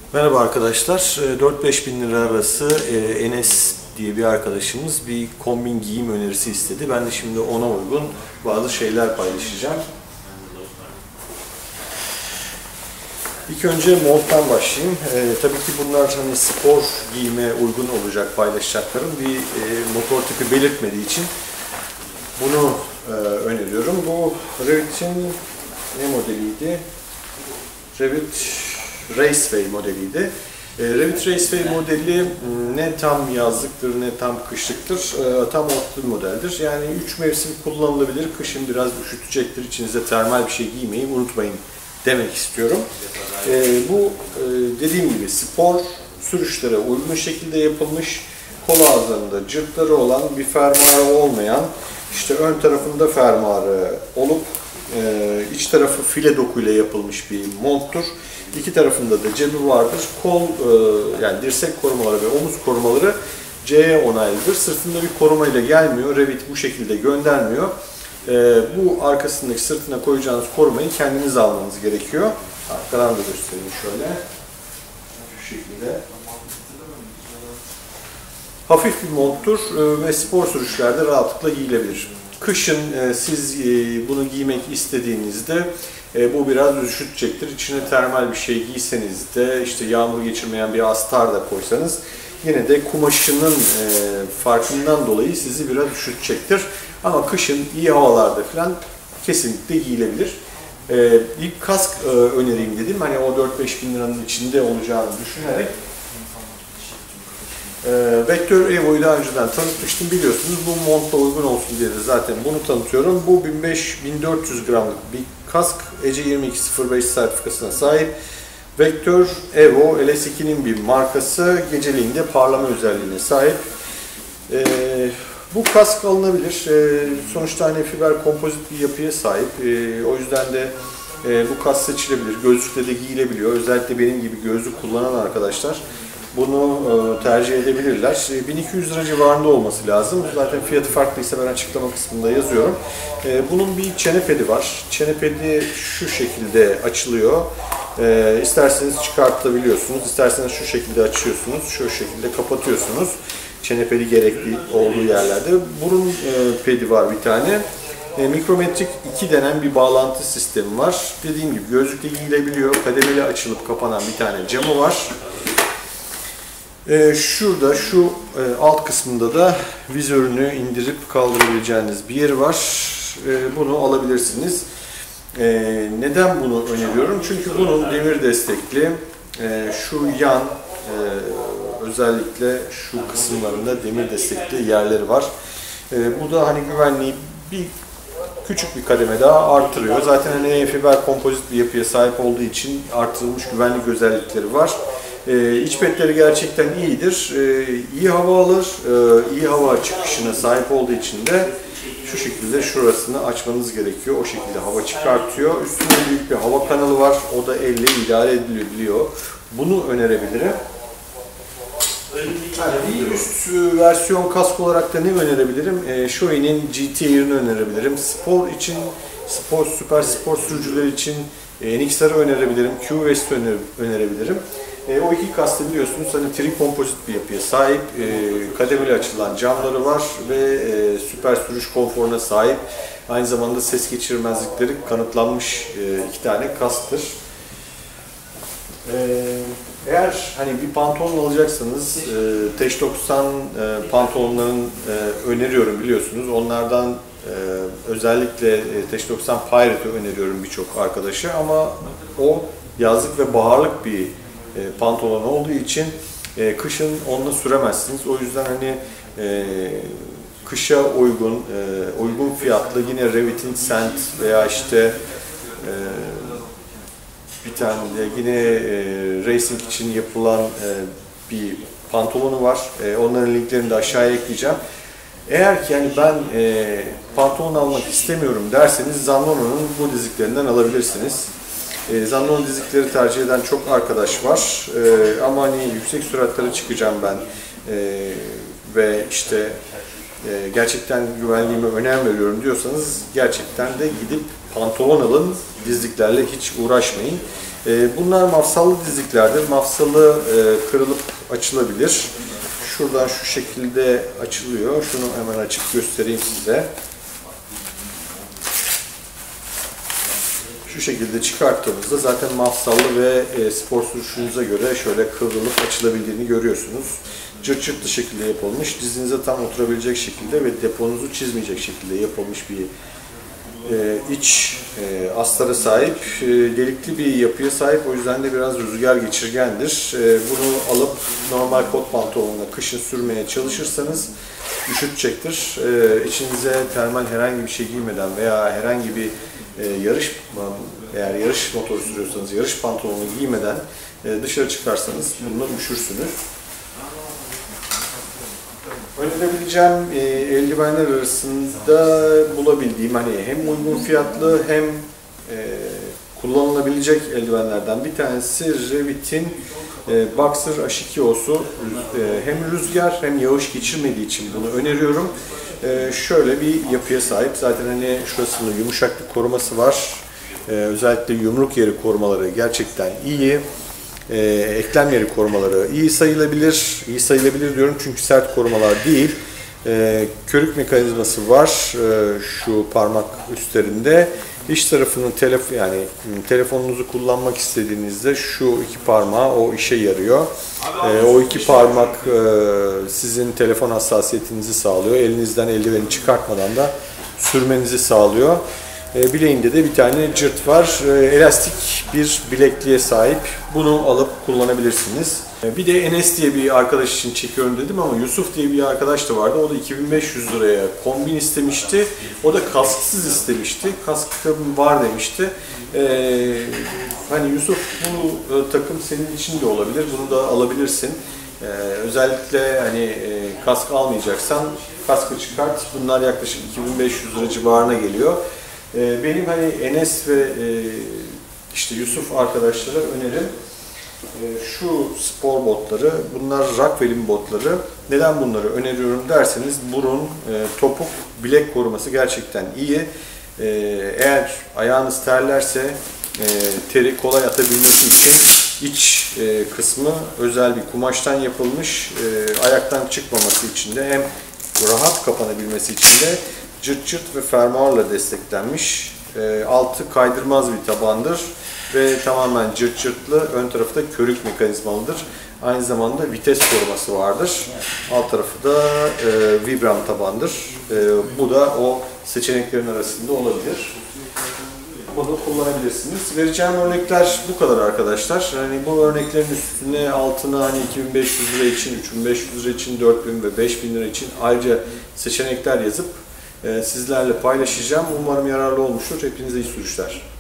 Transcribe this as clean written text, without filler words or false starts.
Merhaba arkadaşlar. 4-5 bin lira arası Enes diye bir arkadaşımız bir kombin giyim önerisi istedi. Ben de şimdi ona uygun bazı şeyler paylaşacağım. İlk önce monttan başlayayım. Tabii ki bunlar hani spor giyime uygun olacak paylaşacaklarım. Bir motor tipi belirtmediği için bunu öneriyorum. Bu Revit'in ne modeliydi? Revit Raceway modeliydi. Revit Raceway modeli ne tam yazlıktır ne tam kışlıktır. Tam orta modeldir. Yani 3 mevsim kullanılabilir. Kışın biraz üşütecektir. İçinize termal bir şey giymeyi unutmayın demek istiyorum. Bu dediğim gibi spor sürüşlere uygun şekilde yapılmış, kol ağızlarında cırtları olan, bir fermuarı olmayan, işte ön tarafında fermuarı olup iç tarafı file dokuyla yapılmış bir monttur. İki tarafında da cebi vardır. Kol yani dirsek korumaları ve omuz korumaları CE onaylıdır. Sırtında bir korumayla gelmiyor. Revit bu şekilde göndermiyor. Bu arkasındaki sırtına koyacağınız korumayı kendiniz almanız gerekiyor. Arkadan da göstereyim şöyle. Şu şekilde. Hafif bir monttur ve spor sürüşlerde rahatlıkla giyilebilir. Kışın siz bunu giymek istediğinizde bu biraz üşütecektir. İçine termal bir şey giyseniz de, işte yağmur geçirmeyen bir astar da koysanız yine de kumaşının farkından dolayı sizi biraz üşütecektir. Ama kışın iyi havalarda falan kesinlikle giyilebilir. İlk kask önereyim dedim. Hani o 4-5 bin liranın içinde olacağını düşünerek. Vektör Evo'yu daha önceden tanıtmıştım, biliyorsunuz. Bu montla uygun olsun diye de zaten bunu tanıtıyorum. Bu 1400 gramlık bir kask, ECE 2205 sertifikasına sahip. Vektör Evo LS2'nin bir markası, geceliğin de parlama özelliğine sahip. Bu kask alınabilir. Sonuçta hani fiber kompozit bir yapıya sahip. O yüzden de bu kask seçilebilir. Gözlükle de giyilebiliyor. Özellikle benim gibi gözlük kullanan arkadaşlar bunu tercih edebilirler. 1200 lira civarında olması lazım. Zaten fiyatı farklıysa ben açıklama kısmında yazıyorum. Bunun bir çene pedi var. Çene pedi şu şekilde açılıyor. İsterseniz çıkartabiliyorsunuz. İsterseniz şu şekilde açıyorsunuz. Şu şekilde kapatıyorsunuz. Çene pedi gerekli olduğu yerlerde. Burun pedi var bir tane. Mikrometrik 2 denen bir bağlantı sistemi var. Dediğim gibi gözlükle giyilebiliyor. Kademeli açılıp kapanan bir tane camı var. Şurada şu alt kısmında da vizörünü indirip kaldırabileceğiniz bir yeri var. Bunu alabilirsiniz. Neden bunu öneriyorum? Çünkü bunun demir destekli, şu yan özellikle şu kısımlarında demir destekli yerleri var. Bu da hani güvenliği küçük bir kademe daha artırıyor. Zaten hani fiber kompozit bir yapıya sahip olduğu için artırılmış güvenlik özellikleri var. İç petleri gerçekten iyidir. İyi hava alır. İyi hava çıkışına sahip olduğu için de şu şekilde şurasını açmanız gerekiyor. O şekilde hava çıkartıyor. Üstünde büyük bir hava kanalı var. O da elle idare ediliyor. Bunu önerebilirim. Yani bir üst versiyon kask olarak da ne önerebilirim? Shoei'nin GT Air'ını önerebilirim. Spor için, süper spor sürücüler için NXR'ı önerebilirim. Q-West'i önerebilirim. O iki kastı biliyorsunuz hani tri-kompozit bir yapıya sahip, kademeli açılan camları var ve süper sürüş konforuna sahip. Aynı zamanda ses geçirmezlikleri kanıtlanmış iki tane kasktır. Eğer hani bir pantolon alacaksanız Teş 90 pantolonların öneriyorum, biliyorsunuz. Onlardan özellikle Teş 90 Pirate'ı öneriyorum birçok arkadaşa, ama o yazlık ve baharlık bir pantolon olduğu için kışın onunla süremezsiniz. O yüzden hani kışa uygun fiyatlı yine Revit'in Sent veya işte bir tane de yine racing için yapılan bir pantolonu var. Onların linklerini de aşağıya ekleyeceğim. Eğer ki yani ben pantolon almak istemiyorum derseniz Zannona'nın bu diziklerinden alabilirsiniz. Zannona dizikleri tercih eden çok arkadaş var. Ama hani yüksek süratlere çıkacağım ben ve işte gerçekten güvenliğime önem veriyorum diyorsanız gerçekten de gidip pantolon alın, dizliklerle hiç uğraşmayın. Bunlar mafsallı dizliklerdir. Mafsalı kırılıp açılabilir. Şuradan şu şekilde açılıyor. Şunu hemen açıp göstereyim size. Şu şekilde çıkarttığımızda zaten mafsallı ve spor sürüşünüze göre şöyle kıvrılıp açılabildiğini görüyorsunuz. Cırt cırtlı şekilde yapılmış, dizinize tam oturabilecek şekilde ve deponuzu çizmeyecek şekilde yapılmış bir iç astara sahip, delikli bir yapıya sahip. O yüzden de biraz rüzgar geçirgendir. Bunu alıp normal kot pantolonla kışın sürmeye çalışırsanız üşütecektir. İçinize termal herhangi bir şey giymeden veya herhangi bir eğer yarış motoru sürüyorsanız yarış pantolonu giymeden dışarı çıkarsanız bununla üşürsünüz. Önerebileceğim eldivenler arasında bulabildiğim hem uygun fiyatlı hem kullanılabilecek eldivenlerden bir tanesi Revit'in Boxer H2O'su. Hem rüzgar hem yağış geçirmediği için bunu öneriyorum. Şöyle bir yapıya sahip. Zaten şurasında yumuşaklık koruması var. Özellikle yumruk yeri korumaları gerçekten iyi. Eklem yeri korumaları iyi sayılabilir. İyi sayılabilir diyorum çünkü sert korumalar değil. Körük mekanizması var şu parmak üstlerinde. İç tarafının telefonunuzu kullanmak istediğinizde şu iki parmağı o işe yarıyor. O iki parmak sizin telefon hassasiyetinizi sağlıyor. Elinizden eldiveni çıkartmadan da sürmenizi sağlıyor. Bileğinde de bir tane cırt var. Elastik bir bilekliğe sahip. Bunu alıp kullanabilirsiniz. Bir de Enes diye bir arkadaş için çekiyorum dedim ama Yusuf diye bir arkadaş da vardı. O da 2500 liraya kombin istemişti. O da kasksız istemişti. Kaskım var demişti. Yusuf bu takım senin için de olabilir. Bunu da alabilirsin. Özellikle kask almayacaksan kaskı çıkart. Bunlar yaklaşık 2500 lira civarına geliyor. Benim Enes ve Yusuf arkadaşlara önerim şu spor botları. Bunlar Rockwell'in botları. Neden bunları öneriyorum derseniz burun, topuk, bilek koruması gerçekten iyi. Eğer ayağınız terlerse teri kolay atabilmesi için iç kısmı özel bir kumaştan yapılmış. Ayaktan çıkmaması için de hem rahat kapanabilmesi için de cırt cırt ve fermuarla desteklenmiş. Altı kaydırmaz bir tabandır ve tamamen cırt cırtlı, ön tarafı da körük mekanizmalıdır. Aynı zamanda vites koruması vardır. Alt tarafı da Vibram tabandır. Bu da o seçeneklerin arasında olabilir. Bunu kullanabilirsiniz. Vereceğim örnekler bu kadar arkadaşlar. Bu örneklerin üstüne altına 2500 lira için, 3500 lira için, 4000 ve 5000 lira için ayrıca seçenekler yazıp sizlerle paylaşacağım. Umarım yararlı olmuştur. Hepinize iyi sürüşler.